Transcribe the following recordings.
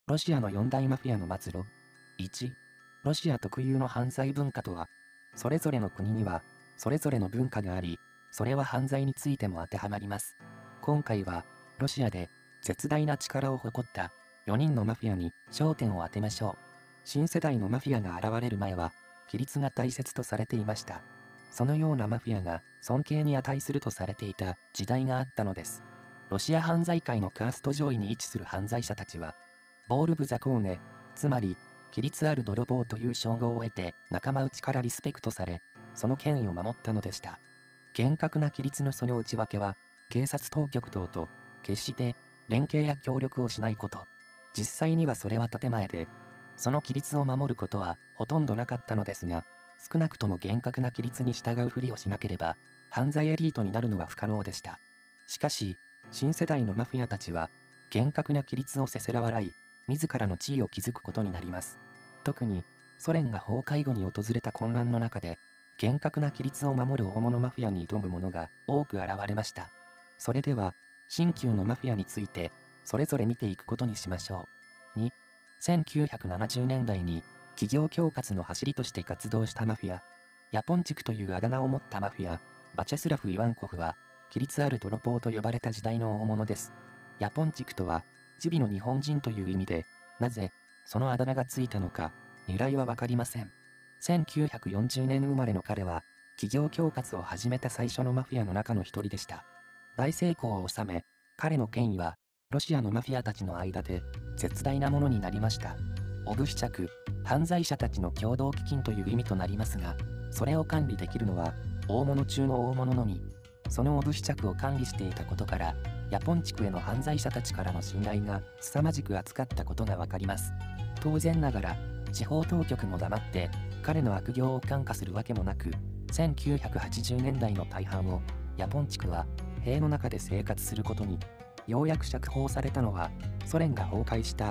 ロシアの四大マフィアの末路。1、ロシア特有の犯罪文化とは、それぞれの国には、それぞれの文化があり、それは犯罪についても当てはまります。今回は、ロシアで絶大な力を誇った4人のマフィアに焦点を当てましょう。新世代のマフィアが現れる前は、規律が大切とされていました。そのようなマフィアが尊敬に値するとされていた時代があったのです。ロシア犯罪界のカースト上位に位置する犯罪者たちは、ボール・ブ・ザ・コーネ、つまり、規律ある泥棒という称号を得て仲間内からリスペクトされ、その権威を守ったのでした。厳格な規律のその内訳は、警察当局等と決して連携や協力をしないこと。実際にはそれは建前で、その規律を守ることはほとんどなかったのですが、少なくとも厳格な規律に従うふりをしなければ、犯罪エリートになるのは不可能でした。しかし、新世代のマフィアたちは、厳格な規律をせせら笑い、自らの地位を築くことになります。特に、ソ連が崩壊後に訪れた混乱の中で、厳格な規律を守る大物マフィアに挑む者が多く現れました。それでは、新旧のマフィアについて、それぞれ見ていくことにしましょう。2、1970年代に、企業恐喝の走りとして活動したマフィア、ヤポンチクというあだ名を持ったマフィア、バチェスラフ・イワンコフは、規律ある泥棒と呼ばれた時代の大物です。ヤポンチクとは、チビの日本人という意味で、なぜ、そのあだ名がついたのか、由来はわかりません。1940年生まれの彼は、企業恐喝を始めた最初のマフィアの中の一人でした。大成功を収め、彼の権威は、ロシアのマフィアたちの間で、絶大なものになりました。オブシチャク、犯罪者たちの共同基金という意味となりますが、それを管理できるのは、大物中の大物のみ。そのオブシチャクを管理していたことから、ヤポン地区への犯罪者たちからの信頼が凄まじく厚かったことがわかります。当然ながら、司法当局も黙って彼の悪行を看過するわけもなく、1980年代の大半をヤポン地区は塀の中で生活することに、ようやく釈放されたのはソ連が崩壊した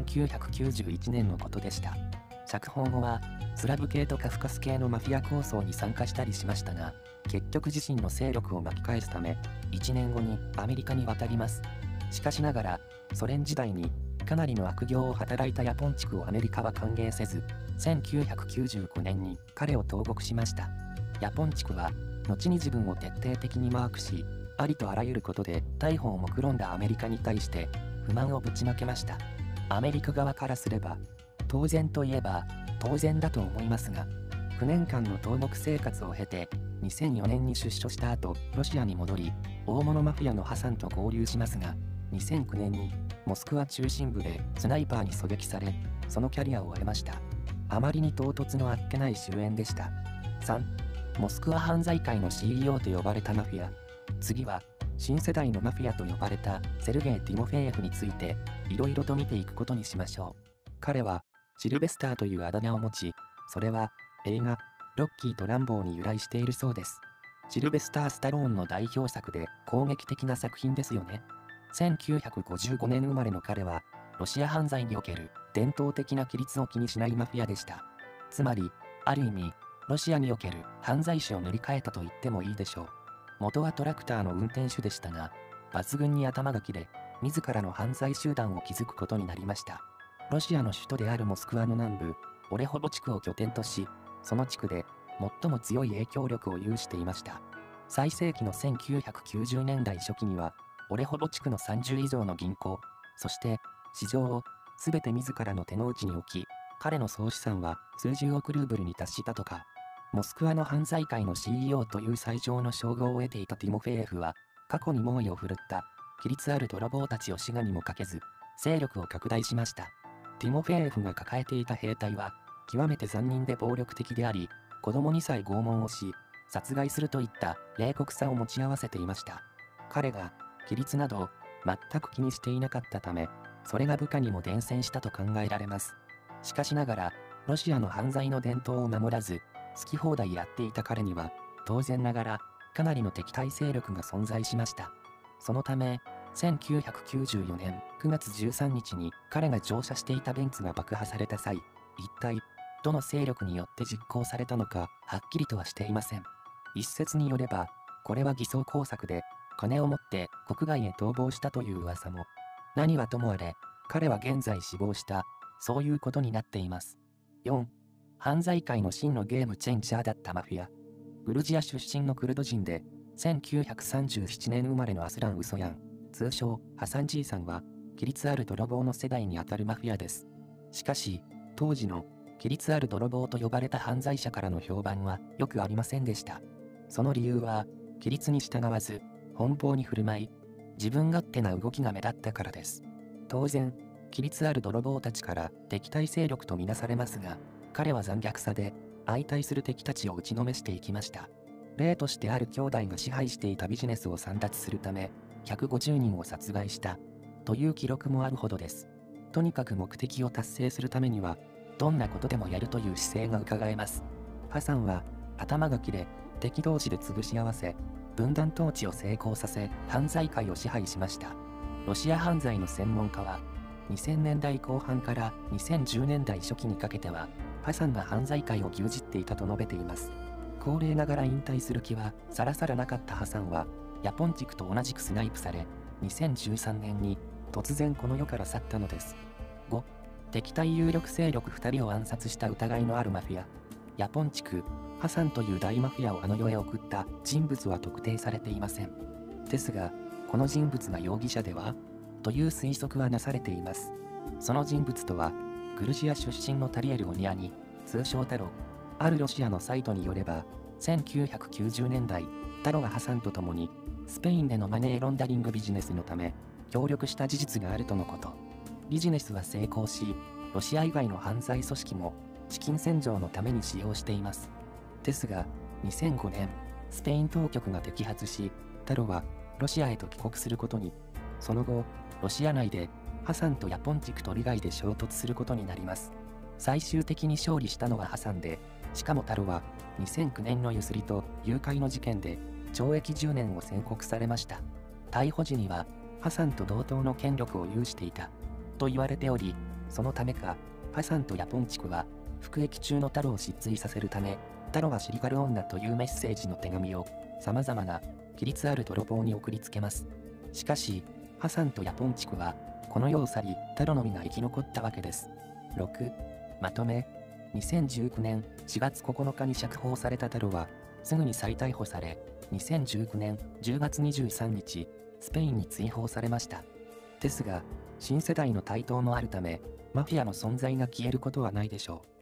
1991年のことでした。釈放後はスラブ系とカフカス系のマフィア構想に参加したりしましたが、結局自身の勢力を巻き返すため、1年後にアメリカに渡ります。しかしながら、ソ連時代にかなりの悪行を働いたヤポン地区をアメリカは歓迎せず、1995年に彼を投獄しました。ヤポン地区は、後に自分を徹底的にマークし、ありとあらゆることで逮捕を目論んだアメリカに対して不満をぶちまけました。アメリカ側からすれば、当然といえば当然だと思いますが、9年間の投獄生活を経て、2004年に出所した後、ロシアに戻り、大物マフィアのハサンと合流しますが、2009年にモスクワ中心部でスナイパーに狙撃され、そのキャリアを終えました。あまりに唐突のあっけない終焉でした。3、モスクワ犯罪界の CEO と呼ばれたマフィア。次は、新世代のマフィアと呼ばれたセルゲイ・ティモフェーエフについて、いろいろと見ていくことにしましょう。彼は、シルベスターというあだ名を持ち、それは、映画、ロッキーとランボーに由来しているそうです。シルベスター・スタローンの代表作で攻撃的な作品ですよね。1955年生まれの彼は、ロシア犯罪における伝統的な規律を気にしないマフィアでした。つまり、ある意味、ロシアにおける犯罪史を塗り替えたと言ってもいいでしょう。元はトラクターの運転手でしたが、抜群に頭が切れ、自らの犯罪集団を築くことになりました。ロシアの首都であるモスクワの南部、オレホボ地区を拠点とし、その地区で最も強い影響力を有していました。最盛期の1990年代初期には、オレホボ地区の30以上の銀行、そして市場を全て自らの手の内に置き、彼の総資産は数十億ルーブルに達したとか。モスクワの犯罪界の CEO という最上の称号を得ていたティモフェーエフは、過去に猛威を振るった規律ある泥棒たちを滋賀にもかけず、勢力を拡大しました。ティモフェーエフが抱えていた兵隊は、極めて残忍で暴力的であり、子供にさえ拷問をし、殺害するといった冷酷さを持ち合わせていました。彼が、規律などを全く気にしていなかったため、それが部下にも伝染したと考えられます。しかしながら、ロシアの犯罪の伝統を守らず、好き放題やっていた彼には、当然ながら、かなりの敵対勢力が存在しました。そのため、1994年9月13日に彼が乗車していたベンツが爆破された際、一体、どの勢力によって実行されたのか、はっきりとはしていません。一説によれば、これは偽装工作で、金を持って国外へ逃亡したという噂も。何はともあれ、 彼は現在死亡した。そういうことになっています。4. 犯罪界の真のゲームチェンジャーだったマフィア。グルジア出身のクルド人で、1937年生まれのアスラン・ウソヤン、通称ハサンジーさんは、規律ある泥棒の世代にあたるマフィアです。しかし、当時の規律ある泥棒と呼ばれた犯罪者からの評判はよくありませんでした。その理由は、規律に従わず、奔放に振る舞い、自分勝手な動きが目立ったからです。当然、規律ある泥棒たちから敵対勢力とみなされますが、彼は残虐さで相対する敵たちを打ちのめしていきました。例としてある兄弟が支配していたビジネスを簒奪するため、150人を殺害したという記録もあるほどです。とにかく目的を達成するためには、どんなことでもやるという姿勢がうかがえます。ハサンは頭が切れ、敵同士で潰し合わせ、分断統治を成功させ、犯罪界を支配しました。ロシア犯罪の専門家は、2000年代後半から2010年代初期にかけては、ハサンが犯罪界を牛耳っていたと述べています。高齢ながら引退する気はさらさらなかったハサンは、ヤポンチクと同じくスナイプされ、2013年に突然この世から去ったのです。5. 敵対有力勢力2人を暗殺した疑いのあるマフィア。ヤポンチク、ハサンという大マフィアをあの世へ送った人物は特定されていません。ですが、この人物が容疑者ではという推測はなされています。その人物とは、グルジア出身のタリエル・オニアニ、通称タロ。あるロシアのサイトによれば、1990年代、タロがハサンと共に、スペインでのマネーロンダリングビジネスのため、協力した事実があるとのこと。ビジネスは成功し、ロシア以外の犯罪組織も、資金洗浄のために使用しています。ですが、2005年、スペイン当局が摘発し、タロはロシアへと帰国することに、その後、ロシア内でハサンとヤポンチクと利害で衝突することになります。最終的に勝利したのはハサンで、しかもタロは2009年のゆすりと誘拐の事件で懲役10年を宣告されました。逮捕時にはハサンと同等の権力を有していたと言われており、そのためか、ハサンとヤポンチクは服役中のタロを失墜させるため、タロはシリカル女というメッセージの手紙を様々な規律ある泥棒に送りつけます。しかし、ハサンとヤポンチクはこの世を去り、タロのみが生き残ったわけです。6. まとめ。2019年4月9日に釈放されたタロは、すぐに再逮捕され、2019年10月23日、スペインに追放されました。ですが、新世代の台頭もあるため、マフィアの存在が消えることはないでしょう。